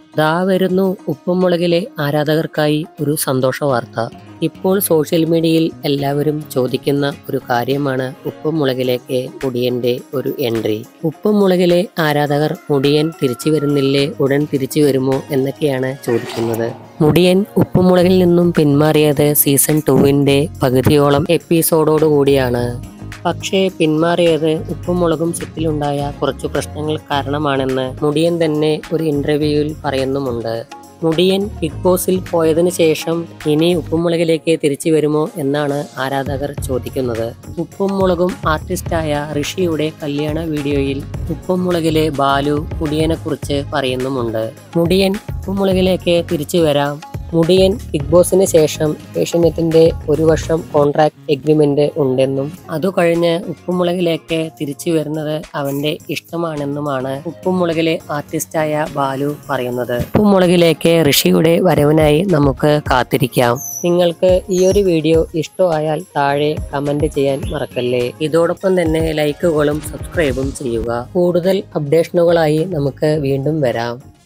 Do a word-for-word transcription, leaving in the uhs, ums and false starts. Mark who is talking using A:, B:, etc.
A: ദാ വരുന്നു ഉപ്പുമുളകിലെ ആരാധകർക്കായി ഒരു സന്തോഷ വാർത്ത. ഇപ്പോൾ സോഷ്യൽ മീഡിയയിൽ എല്ലാവരും ചോദിക്കുന്ന ഒരു കാര്യമാണ് ഉപ്പുമുളകിലേക്ക് മുടിയന്റെ ഒരു എൻട്രി. ഉപ്പുമുളകിലെ ആരാധകർ മുടിയൻ തിരിച്ചു വരുന്നില്ലേ, ഉടൻ തിരിച്ചു വരുമോ എന്നൊക്കെയാണ് ചോദിക്കുന്നത്. മുടിയൻ ഉപ്പുമുളകിൽ നിന്നും പിന്മാറിയത് സീസൺ ടൂവിന്റെ പകുതിയോളം എപ്പിസോഡോടു കൂടിയാണ്. പക്ഷേ പിന്മാറിയത് ഉപ്പുമുളകും സെറ്റിലുണ്ടായ കുറച്ചു പ്രശ്നങ്ങൾ കാരണമാണെന്ന് മുടിയൻ തന്നെ ഒരു ഇന്റർവ്യൂവിൽ പറയുന്നുമുണ്ട്. മുടിയൻ ബിഗ് ബോസിൽ പോയതിനു ശേഷം ഇനി ഉപ്പുമുളകിലേക്ക് തിരിച്ചു വരുമോ എന്നാണ് ആരാധകർ ചോദിക്കുന്നത്. ഉപ്പുമുളകും ആർട്ടിസ്റ്റായ ഋഷിയുടെ കല്യാണ വീഡിയോയിൽ ഉപ്പുമുളകിലെ ബാലു മുടിയനെ കുറിച്ച് പറയുന്നുമുണ്ട്. മുടിയൻ ഉപ്പുമുളകിലേക്ക് തിരിച്ചു വരാം. മുടിയൻ ബിഗ് ബോസിന് ശേഷം ഏഷ്യനെറ്റിന്റെ ഒരു വർഷം കോൺട്രാക്ട് എഗ്രിമെന്റ് ഉണ്ടെന്നും അതു കഴിഞ്ഞ് ഉപ്പുമുളകിലേക്ക് തിരിച്ചു വരുന്നത് അവന്റെ ഇഷ്ടമാണെന്നുമാണ് ഉപ്പുമുളകിലെ ആർട്ടിസ്റ്റായ ബാലു പറയുന്നത്. ഉപ്പുമുളകിലേക്ക് ഋഷിയുടെ വരവിനായി നമുക്ക് കാത്തിരിക്കാം. നിങ്ങൾക്ക് ഈ ഒരു വീഡിയോ ഇഷ്ടമായാൽ താഴെ കമന്റ് ചെയ്യാൻ മറക്കല്ലേ. ഇതോടൊപ്പം തന്നെ ലൈക്കുകളും സബ്സ്ക്രൈബും ചെയ്യുക. കൂടുതൽ അപ്ഡേഷനുകളായി നമുക്ക് വീണ്ടും വരാം.